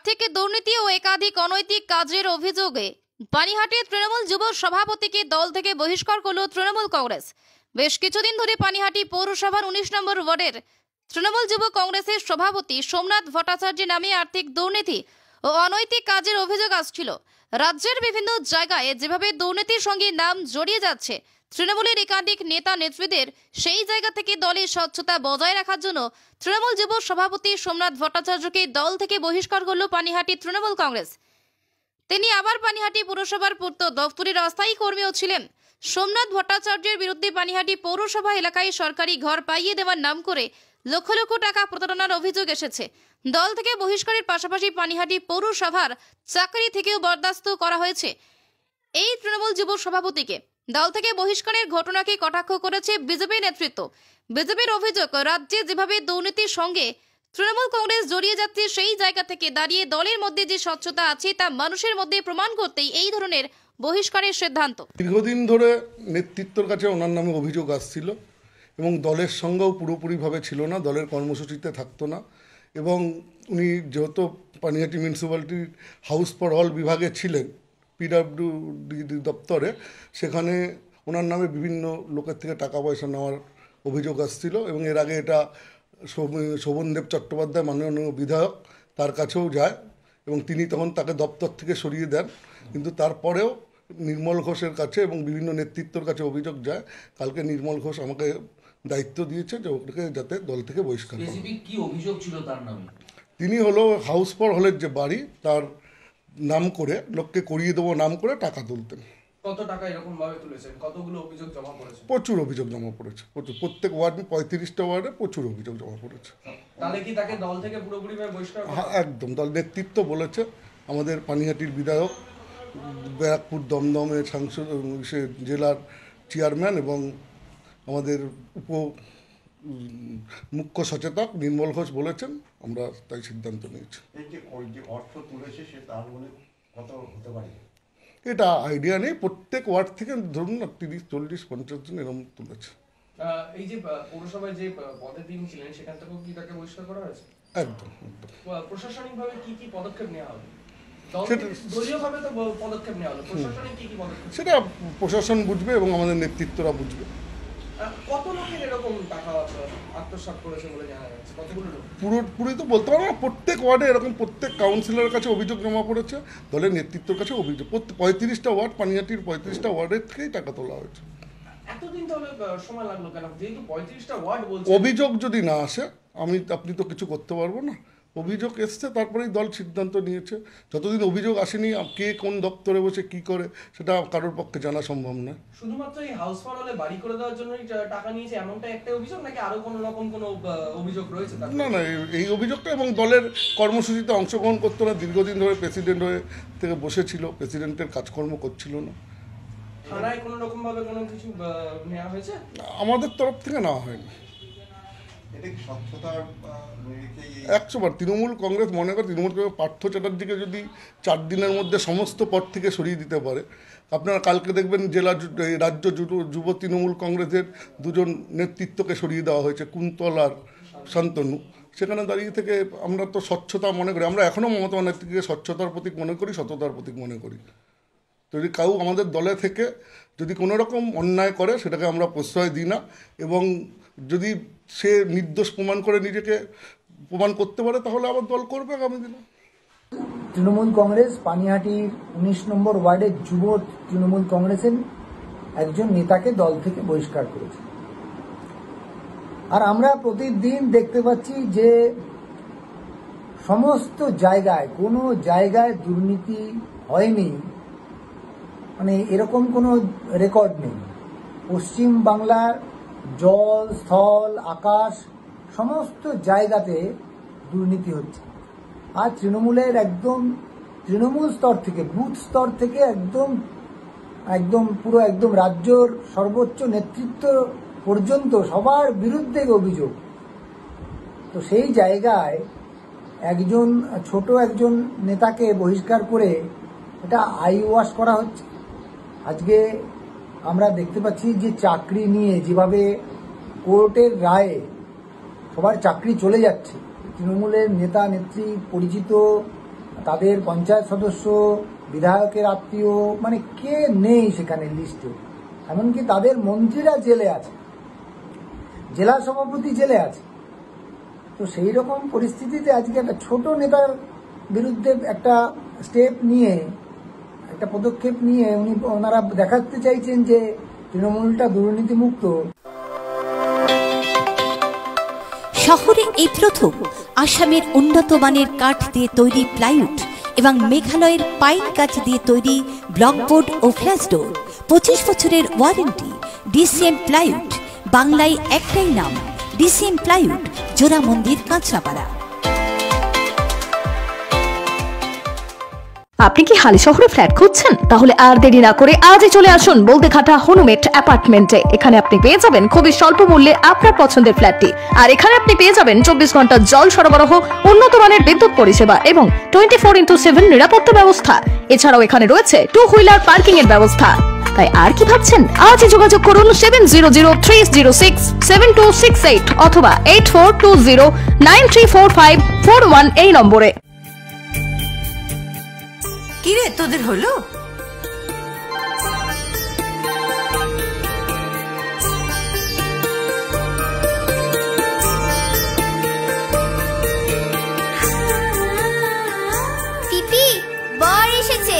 আর্থিক দুর্নীতি ও একাধিক অনৈতিক কাজের অভিযোগে পানিহাটি তৃণমূল যুব সভাপতিকে দল থেকে বহিষ্কার করল তৃণমূল কংগ্রেস। বেশ কিছুদিন ধরে পানিহাটি পৌরসভার 19 নম্বর ওয়ার্ডের তৃণমূল যুব কংগ্রেসের সভাপতি সোমনাথ ভট্টাচার্য নামে আর্থিক দুর্নীতি ও অনৈতিক কাজের অভিযোগ আসছিল। রাজ্যের বিভিন্ন জায়গায় যেভাবে দুর্নীতির সঙ্গে নাম জড়িয়ে যাচ্ছে তৃণমূলের একাধিক নেতা নেত্রীদের, সেই জায়গা থেকে দলের স্বচ্ছতা বজায় রাখার জন্য তৃণমূল যুব সভাপতি সোমনাথ ভট্টাচার্যকে দল থেকে বহিষ্কার করল পানিহাটি তৃণমূল কংগ্রেস। তিনি আবার পানিহাটি পুরসভার পূর্ত দপ্তরের অস্থায়ী কর্মীও ছিলেন। সোমনাথ ভট্টাচার্যের বিরুদ্ধে পানিহাটি পৌরসভা এলাকায় সরকারি ঘর পাইয়ে দেওয়ার নাম করে লক্ষ লক্ষ টাকা প্রতারণার অভিযোগ এসেছে। দল থেকে বহিষ্কারের পাশাপাশি পানিহাটি পৌরসভার চাকরি থেকেও বরখাস্ত করা হয়েছে। এই তৃণমূল যুব সভাপতিকে দল থেকে বহিষ্কারের ঘটনাকে কটাক্ষ করেছে বিজেপি নেতৃত্ব। বিজেপির অভিযোগ, রাজ্যে যেভাবে দুর্নীতির সঙ্গে তৃণমূল কংগ্রেস জড়িয়ে যাচ্ছে, সেই জায়গা থেকে দাঁড়িয়ে দলের মধ্যে যে স্বচ্ছতা আছে তা মানুষের মধ্যে প্রমাণ করতেই এই ধরনের বহিষ্কারের সিদ্ধান্ত। দীর্ঘদিন ধরে নেতৃত্বের কাছে ওনার নামে অভিযোগ আসছিল এবং দলের সঙ্গেও পুরোপুরিভাবে ছিল না, দলের কর্মসূচিতে থাকতো না। এবং উনি যেহেতু পানিহাটি মিউনিসিপ্যালিটির হাউস ফর অল বিভাগে ছিলেন, পিডব্লিউডি দপ্তরে, সেখানে ওনার নামে বিভিন্ন লোকের থেকে টাকা পয়সা নেওয়ার অভিযোগ আসছিল। এবং এর আগে এটা শোভনদেব চট্টোপাধ্যায় মাননীয় বিধায়ক, তার কাছেও যায় এবং তিনি তখন তাকে দপ্তর থেকে সরিয়ে দেন। কিন্তু তারপরেও নির্মল ঘোষের কাছে এবং বিভিন্ন নেতৃত্বের কাছে অভিযোগ যায়। কালকে নির্মল ঘোষ আমাকে দায়িত্ব দিয়েছে যে ওকে যাতে দল থেকে বহিষ্কার করা। কি অভিযোগ ছিল তার নামে? তিনি হলো হাউস ফর হলের যে বাড়ি, তার নাম করে লোককে করিয়ে দেবো নাম করে টাকা তুলতেন। কত টাকা এরকম ভাবে তুলেছেন? কতগুলো অভিযোগ জমা পড়েছে? প্রচুর অভিযোগ জমা পড়েছে, প্রত্যেক ওয়ার্ডে 35টা ওয়ার্ডে প্রচুর অভিযোগ জমা পড়েছে। তাহলে কি তাকে দল থেকে পুরোপুরি বহিষ্কার? হ্যাঁ, একদম। দল নেতৃত্ব বলেছে, আমাদের পানিহাটির বিধায়ক, ব্যারাকপুর দমদমের সাংসদ, জেলার চেয়ারম্যান এবং আমাদের মুখ্য সচেতক নির্মল ঘোষ বলেছেন, আমরা তাই সিদ্ধান্ত নিয়েছি। এই যে অর্থ তুলেছে সে তার বলে কত হতে পারে এটা আইডিয়া নেই। প্রত্যেক ওয়ার্ড থেকে ধরুন 30, 40, 50 জন এরকম তুলেছে। এই যে পৌরসভায় যে পদে তিনি ছিলেন সেখান থেকেও কি তাকে বহিষ্কার করা হয়েছে? একদম। প্রশাসনিকভাবে কি কি পদক্ষেপ নেওয়া হবে? দলীয়ভাবে তো পদক্ষেপ নেওয়া হলো, প্রশাসনিক কি কি পদক্ষেপ? সেটা প্রশাসন বুঝবে এবং আমাদের নেতৃত্বরা বুঝবে। কত লোকের এরকম টাকা আত্মসাৎ করেছে বলে জানা যাচ্ছে? কতগুলো লোক? পুরোপুরি তো বলতে পারবো না। প্রত্যেক ওয়ার্ডে এরকম প্রত্যেক কাউন্সিলরের কাছে অভিযোগ জমা পড়েছে, দলের নেতৃত্বের কাছে অভিযোগ। 35টা ওয়ার্ড, পানিহাটির 35টা ওয়ার্ডের থেকেই টাকা তোলা হয়েছে। এতদিন তাহলে সময় লাগলো কেন? যেহেতু 35টা ওয়ার্ড বলছে। অভিযোগ যদি না আসে আপনি তো কিছু করতে পারবো না। অভিযোগ এসছে, তারপরেই দল সিদ্ধান্ত নিয়েছে। যতদিন অভিযোগ আসেনি, কে কোন দপ্তরে বসে কি করে সেটা কারোর পক্ষে জানা সম্ভব নয়। শুধুমাত্র এই হাউস ফর হলে বাড়ি করে দেওয়ার জন্যই টাকা নিয়েছে এমনটা একটা অভিযোগ, নাকি আরো কোনো রকম কোনো অভিযোগ রয়েছে? না, এই অভিযোগটা, এবং দলের কর্মসূচিতে অংশগ্রহণ করতো না, দীর্ঘদিন ধরে প্রেসিডেন্ট হয়ে থেকে বসেছিল, প্রেসিডেন্টের কাজকর্ম করছিল না। থানায় কোনো রকম ভাবে কোনো কিছু নেওয়া হয়েছে? আমাদের তরফ থেকে নেওয়া হয়নি। 100বার তৃণমূল কংগ্রেস মনে করে, তৃণমূল কংগ্রেস পার্থ চ্যাটার্জিকে যদি 4 দিনের মধ্যে সমস্ত পদ থেকে সরিয়ে দিতে পারে। আপনারা কালকে দেখবেন রাজ্য যুব তৃণমূল কংগ্রেসের 2জন নেতৃত্বকে সরিয়ে দেওয়া হয়েছে, কুন্তল আর শান্তনু। সেখানে দাঁড়িয়ে থেকে আমরা তো স্বচ্ছতা মনে করি, আমরা এখনও মমতা নেত্রীকে স্বচ্ছতার প্রতীক মনে করি, সততার প্রতীক মনে করি। যদি কেউ আমাদের দলে থেকে যদি কোনো রকম অন্যায় করে সেটাকে আমরা প্রশ্রয় দিই না, এবং যদি সে নির্দোষ প্রমাণ করে নিজেকে প্রমাণ করতে পারে তাহলে আবার দল করবে আগামী দিনে। তৃণমূল কংগ্রেস পানিহাটির 19 নম্বর ওয়ার্ডের যুব তৃণমূল কংগ্রেসের একজন নেতাকে দল থেকে বহিষ্কার করেছে। আর আমরা প্রতিদিন দেখতে পাচ্ছি যে সমস্ত জায়গায়, কোনো জায়গায় দুর্নীতি হয়নি, মানে এরকম কোনো রেকর্ড নেই। পশ্চিম বাংলার জল, স্থল, আকাশ সমস্ত জায়গাতে দুর্নীতি হচ্ছে। আর তৃণমূলের একদম তৃণমূল স্তর থেকে, বুথ স্তর থেকে একদম পুরো একদম রাজ্যর সর্বোচ্চ নেতৃত্ব পর্যন্ত সবার বিরুদ্ধে অভিযোগ। তো সেই জায়গায় ছোট একজন নেতাকে বহিষ্কার করে এটা আই ওয়াশ করা হচ্ছে। আজকে আমরা দেখতে পাচ্ছি যে চাকরি নিয়ে যেভাবে কোর্টের রায়ে সবার চাকরি চলে যাচ্ছে, তৃণমূলের নেতা নেত্রী, পরিচিত তাদের পঞ্চায়েত সদস্য, বিধায়কের আত্মীয়, মানে কে নেই সেখানে লিস্টে। এমনকি তাদের মন্ত্রীরা জেলে আছে, জেলা সভাপতি জেলে আছে। তো সেই রকম পরিস্থিতিতে আজকে একটা ছোট নেতার বিরুদ্ধে একটা স্টেপ নিয়ে, একটা পদক্ষেপ নিয়ে ওনারা দেখাতে চাইছেন যে তৃণমূলটা দুর্নীতিমুক্ত। শহরে এই প্রথম আসামের উন্নত মানের কাঠ দিয়ে তৈরি প্লাইউড এবং মেঘালয়ের পাইন কাঠ দিয়ে তৈরি ব্লকবোর্ড ও ফ্ল্যাশ ডোর, 25 বছরের ওয়ারেন্টি। ডিসিএম প্লাইউড, বাংলায় একটাই নাম, ডিসিএম প্লাইউড, জোড়া মন্দির, কাঁচরাপাড়া। আপনি কি হালি শহরে ফ্ল্যাট খুঁজছেন? তাহলে আর দেরি না করে আজই চলে আসুন বলদেঘাটা হনুমেট অ্যাপার্টমেন্টে। এখানে আপনি পেয়ে যাবেন খুবই স্বল্প মূল্যে আপনার পছন্দের ফ্ল্যাটটি। আর এখানে আপনি পেয়ে যাবেন 24 ঘন্টা জল সরবরাহ, উন্নত মানের বিদ্যুৎ পরিষেবা এবং 24x7 নিরাপত্তা ব্যবস্থা। এছাড়াও এখানে রয়েছে 2 হুইলার পার্কিং এর ব্যবস্থা। তাই আর কি ভাবছেন? আজই যোগাযোগ করুন 7003067268 অথবা 8420934541 এই নম্বরে। কিরে তোদের হলো? পিপি, বর এসেছে।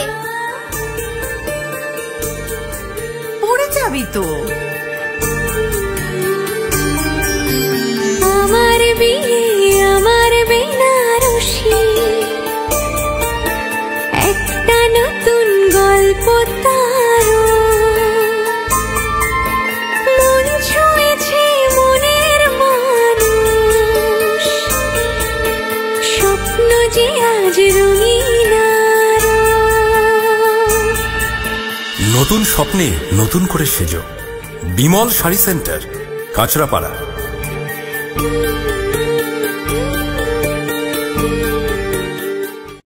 পড়ে যাবি তো। আমার বিয়ে, আমার বেনারসি, একটা নতুন গল্প তার, মন ছুঁয়েছে মনের মানুষ, স্বপ্ন যে আজ রঙিন। নতুন স্বপ্নে নতুন করে সেজো। বিমল শাড়ি সেন্টার, কাঁচরাপাড়া।